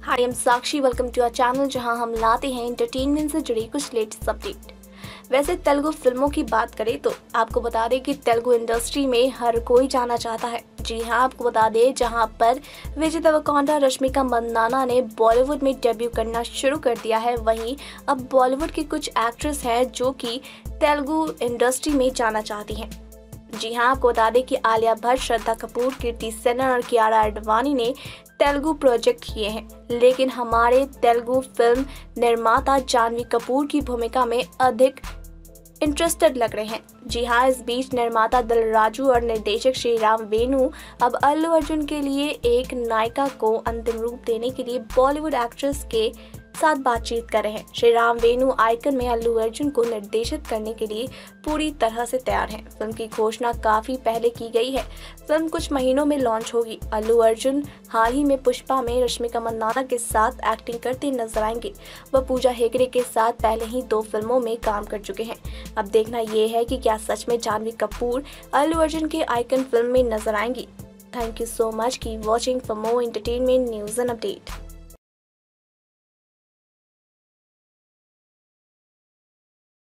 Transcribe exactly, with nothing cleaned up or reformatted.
Hi, I am Sakshi. Welcome to our channel जहां हम लाते हैं एंटरटेनमेंट से जुड़ी कुछ लेटेस्ट अपडेट। वैसे तेलुगु फिल्मों की बात करें तो आपको बता दें कि तेलुगु इंडस्ट्री में हर कोई जाना चाहता है। जी हां, आपको बता दें जहां पर विजय देवरकोंडा, रश्मिका मंदाना ने बॉलीवुड में डेब्यू करना शुरू कर दिया है, वहीं अब बॉलीवुड की कुछ एक्ट्रेस हैं जो कि तेलुगु इंडस्ट्री में जाना चाहती हैं। जी हाँ, आपको बता दें कि आलिया भट्ट, श्रद्धा कपूर, कीर्ति सेनन और कियारा आडवाणी ने तेलुगु प्रोजेक्ट किए हैं, लेकिन हमारे तेलुगु फिल्म निर्माता जानवी कपूर की भूमिका में अधिक इंटरेस्टेड लग रहे हैं। जी हाँ, इस बीच निर्माता दिलराजू और निर्देशक श्रीराम वेनु अब अल्लू अर्जुन के लिए एक नायिका को अंतिम रूप देने के लिए बॉलीवुड एक्ट्रेस के साथ बातचीत कर रहे हैं। श्रीराम वेनु आइकन में अल्लू अर्जुन को निर्देशित करने के लिए पूरी तरह से तैयार हैं। फिल्म की घोषणा काफी पहले की गई है। फिल्म कुछ महीनों में लॉन्च होगी। अल्लू अर्जुन हाल ही में पुष्पा में रश्मिका मंदाना के साथ एक्टिंग करते नजर आएंगे। वह पूजा हेगड़े के साथ पहले ही दो फिल्मों में काम कर चुके हैं। अब देखना यह है कि क्या सच में जानवी कपूर अल्लू अर्जुन के आइकन फिल्म में नजर आएंगी। थैंक यू सो मच की watching for more entertainment news and update.